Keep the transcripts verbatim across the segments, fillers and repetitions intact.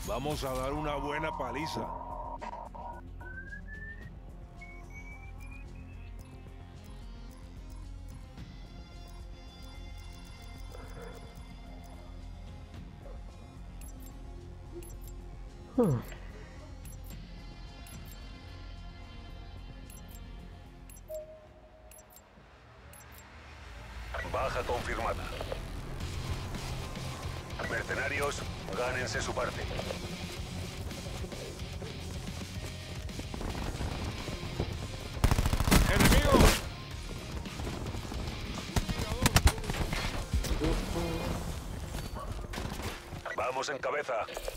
Vamos a dar una buena paliza. Hmm. Baja confirmada. Mercenarios, gánense su parte. ¡Enemigo! Vamos en cabeza.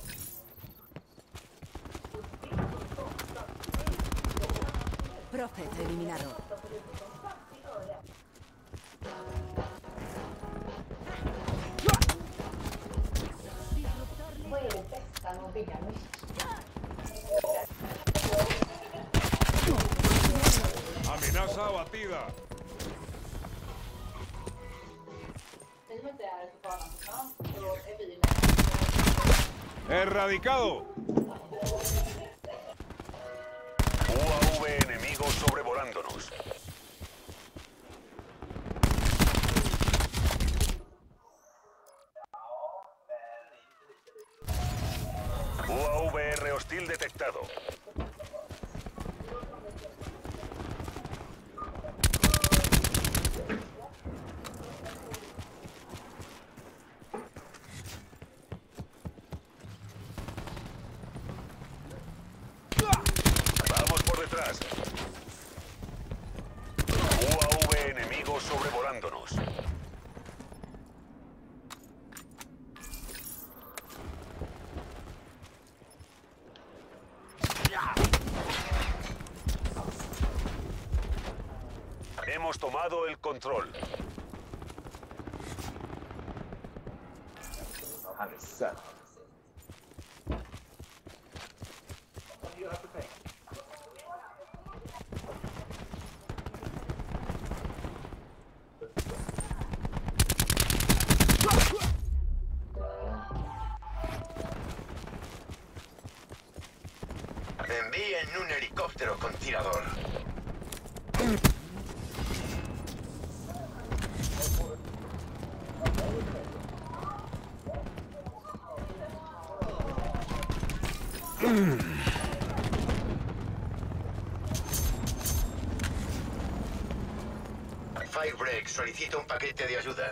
Prophet eliminado. Amenaza abatida. Erradicado. U A V enemigos sobrevolándonos. U A V R hostil detectado. Vamos por detrás. U A V enemigos sobrevolándonos. Hemos tomado el control. Envíen un helicóptero con tirador. Firebreak solicita un paquete de ayuda.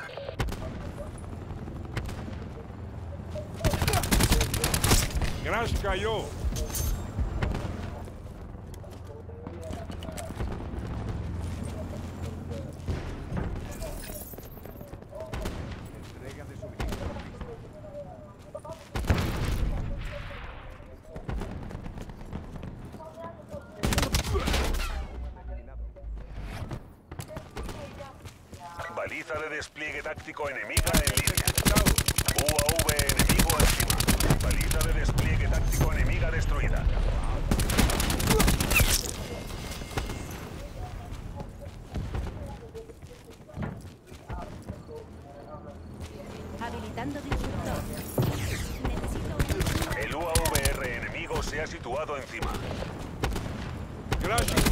Crash cayó. Baliza de despliegue táctico enemiga en línea. U A V enemigo encima. Baliza de despliegue táctico enemiga destruida. Habilitando disruptor. Necesito un... El U A V R enemigo se ha situado encima. Gracias.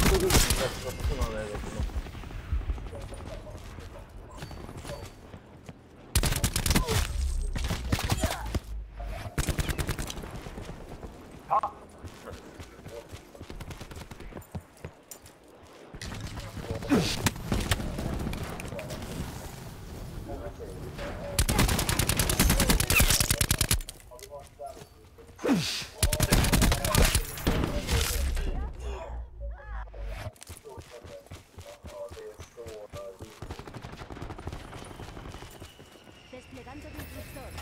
Desplegando disruptor.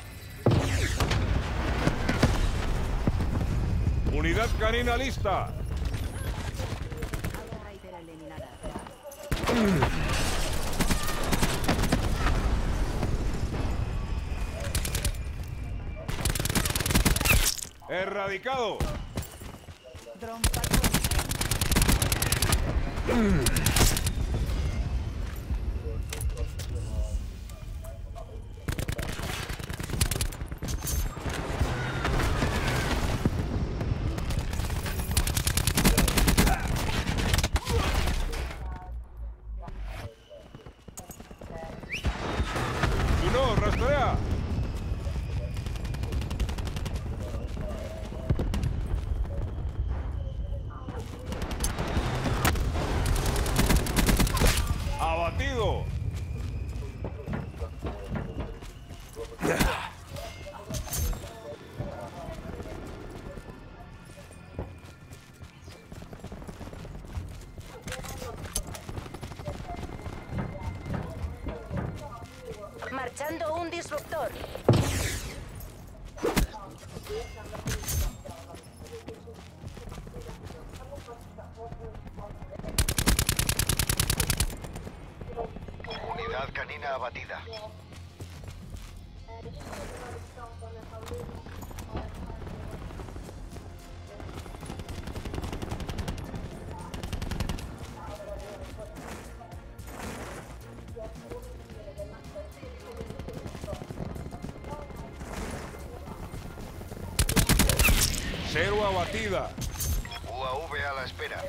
Unidad canina lista. Outrider eliminada. Erradicado. Drone patrón. ¡Rastrea! ¡Abatido! Marchando un disruptor. Unidad canina abatida. Cero abatida. U A V a la espera.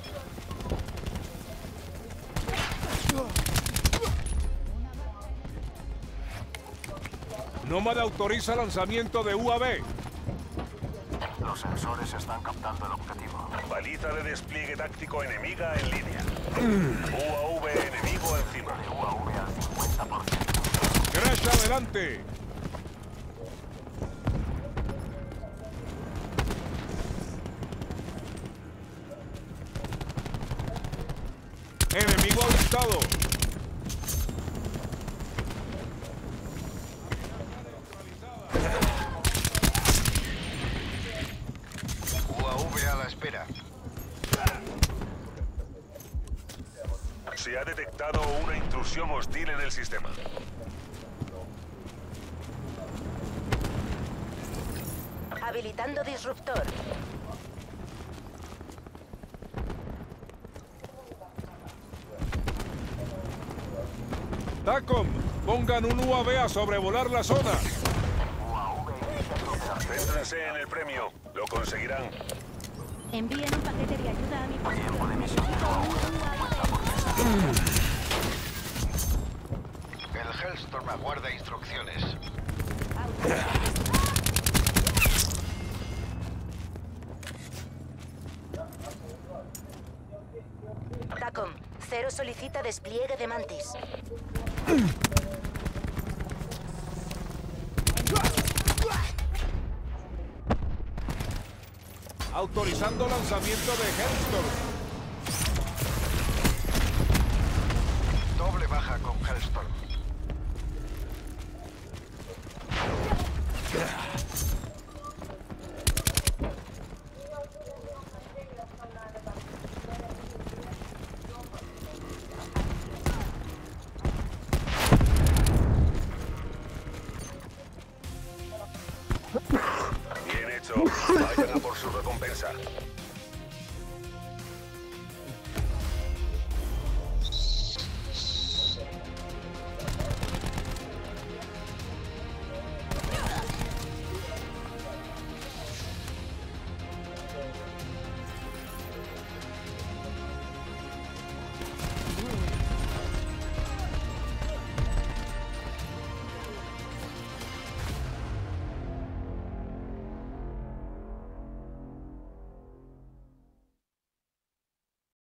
Nómada autoriza lanzamiento de U A V. Los sensores están captando el objetivo. Baliza de despliegue táctico enemiga en línea. U A V enemigo encima. U A V al cincuenta por ciento. Crash adelante. Enemigo avistado. U A V a la espera. Se ha detectado una intrusión hostil en el sistema. Habilitando disruptor. TACOM, pongan un U A V a sobrevolar la zona. Céntrense en el premio. Lo conseguirán. Envíen un paquete de ayuda a mi posición. El Hellstorm aguarda instrucciones. TACOM, Cero solicita despliegue de Mantis. Autorizando lanzamiento de Hellstorm. Doble baja con Hellstorm. Bien hecho. Vayan a por su recompensa.